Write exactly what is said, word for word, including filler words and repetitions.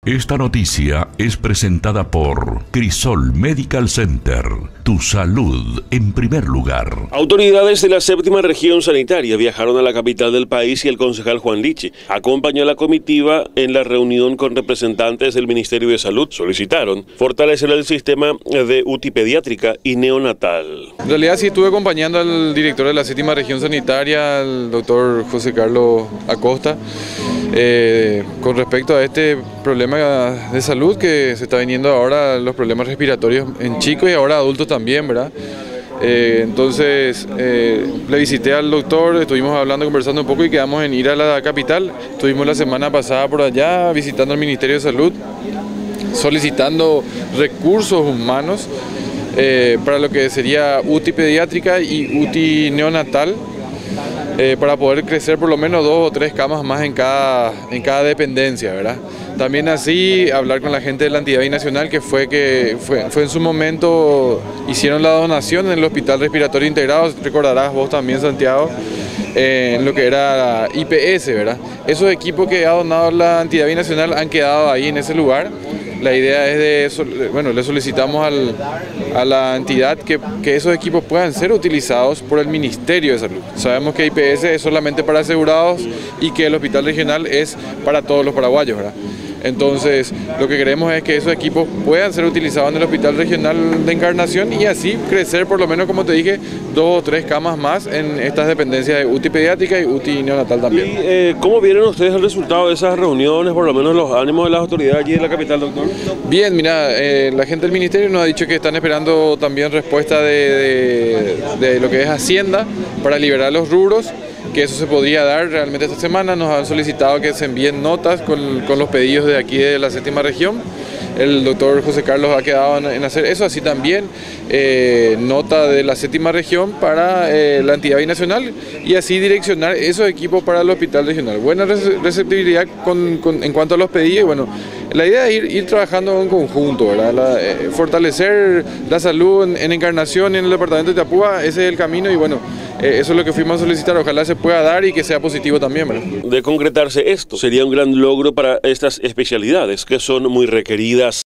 Esta noticia es presentada por Crisol Medical Center. Tu salud en primer lugar. Autoridades de la séptima región sanitaria viajaron a la capital del país y el concejal Juan Lichi acompañó a la comitiva en la reunión con representantes del Ministerio de Salud. Solicitaron fortalecer el sistema de U T I pediátrica y neonatal. En realidad sí estuve acompañando al director de la séptima región sanitaria, el doctor José Carlos Acosta, eh, con respecto a este problema de salud que se está viniendo ahora, los problemas respiratorios en chicos y ahora adultos también, ¿verdad? Eh, entonces eh, le visité al doctor, estuvimos hablando, conversando un poco y quedamos en ir a la capital. Estuvimos la semana pasada por allá visitando el Ministerio de Salud, solicitando recursos humanos eh, para lo que sería U T I pediátrica y U T I neonatal, eh, para poder crecer por lo menos dos o tres camas más en cada, en cada dependencia, ¿verdad? También así hablar con la gente de la entidad binacional que fue que fue, fue en su momento, hicieron la donación en el Hospital Respiratorio Integrado, recordarás vos también, Santiago, eh, en lo que era I P S, ¿verdad? Esos equipos que ha donado la entidad binacional han quedado ahí en ese lugar. La idea es de, bueno, le solicitamos al, a la entidad que, que esos equipos puedan ser utilizados por el Ministerio de Salud. Sabemos que I P S es solamente para asegurados y que el hospital regional es para todos los paraguayos, ¿verdad? Entonces, lo que queremos es que esos equipos puedan ser utilizados en el Hospital Regional de Encarnación y así crecer, por lo menos, como te dije, dos o tres camas más en estas dependencias de U T I pediátrica y U T I neonatal también. ¿Y eh, cómo vieron ustedes el resultado de esas reuniones, por lo menos los ánimos de las autoridades allí en la capital, doctor? Bien, mira, eh, la gente del Ministerio nos ha dicho que están esperando también respuesta de, de, de lo que es Hacienda para liberar los rubros, que eso se podría dar realmente esta semana. Nos han solicitado que se envíen notas con, con los pedidos de aquí de la séptima región. El doctor José Carlos ha quedado en, en hacer eso, así también eh, nota de la séptima región para eh, la entidad binacional y así direccionar esos equipos para el hospital regional. Buena receptividad con, con, en cuanto a los pedidos. Bueno, la idea es ir, ir trabajando en conjunto, ¿verdad? La, eh, fortalecer la salud en, en Encarnación y en el departamento de Itapúa, ese es el camino y bueno, eh, eso es lo que fuimos a solicitar, ojalá se pueda dar y que sea positivo también, ¿verdad? De concretarse esto, sería un gran logro para estas especialidades que son muy requeridas.